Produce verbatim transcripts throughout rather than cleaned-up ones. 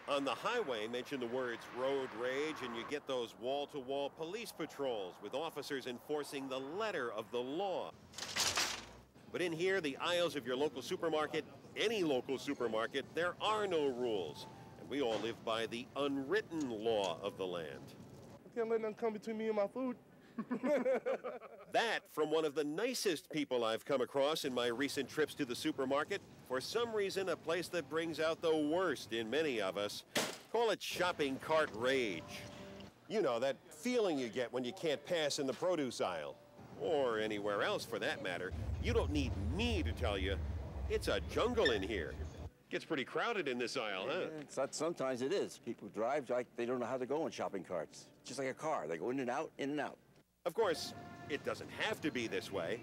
On the highway, mention the words road rage, and you get those wall-to-wall police patrols with officers enforcing the letter of the law. But in here, the aisles of your local supermarket, any local supermarket, there are no rules. And we all live by the unwritten law of the land. I can't let nothing come between me and my food. That from one of the nicest people I've come across in my recent trips to the supermarket. For some reason, a place that brings out the worst in many of us. Call it shopping cart rage. You know, that feeling you get when you can't pass in the produce aisle. Or anywhere else, for that matter. You don't need me to tell you. It's a jungle in here. Gets pretty crowded in this aisle, huh? Yeah, it's not, sometimes it is. People drive like they don't know how to go in shopping carts. Just like a car. They go in and out, in and out. Of course, it doesn't have to be this way.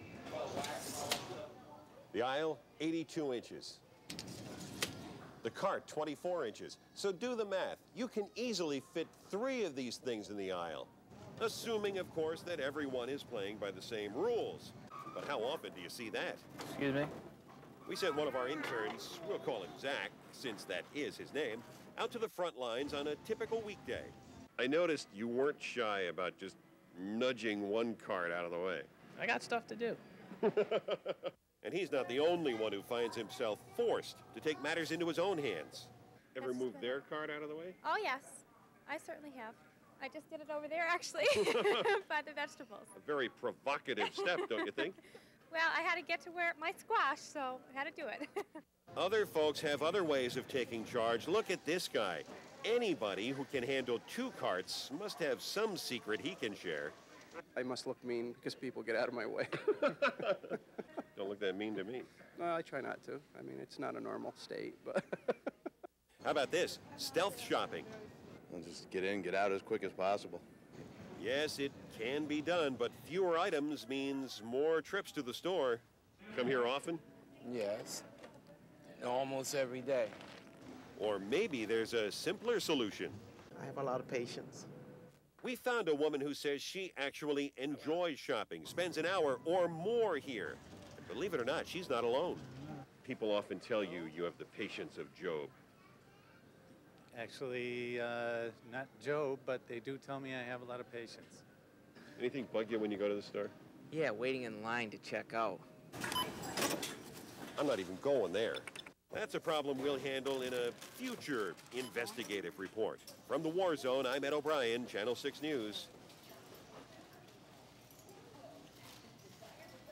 The aisle, eighty-two inches. The cart, twenty-four inches. So do the math. You can easily fit three of these things in the aisle. Assuming, of course, that everyone is playing by the same rules. But how often do you see that? Excuse me? We sent one of our interns, we'll call him Zach, since that is his name, out to the front lines on a typical weekday. I noticed you weren't shy about just nudging one cart out of the way. I got stuff to do. And he's not the only one who finds himself forced to take matters into his own hands. Ever That's moved good. their cart out of the way? Oh, yes. I certainly have. I just did it over there, actually, by the vegetables. A very provocative step, don't you think? Well, I had to get to where my squash, so I had to do it. Other folks have other ways of taking charge. Look at this guy. Anybody who can handle two carts must have some secret he can share. I must look mean because people get out of my way. Don't look that mean to me. No, I try not to. I mean, it's not a normal state, but... How about this? Stealth shopping. And just get in, get out as quick as possible. Yes, it can be done, but fewer items means more trips to the store. Come here often? Yes, almost every day. Or maybe there's a simpler solution. I have a lot of patience. We found a woman who says she actually enjoys shopping, spends an hour or more here. And believe it or not, she's not alone. People often tell you you have the patience of Job. Actually, uh, not Job, but they do tell me I have a lot of patience. Anything bug you when you go to the store? Yeah, waiting in line to check out. I'm not even going there. That's a problem we'll handle in a future investigative report. From the War Zone, I'm Ed O'Brien, Channel six News.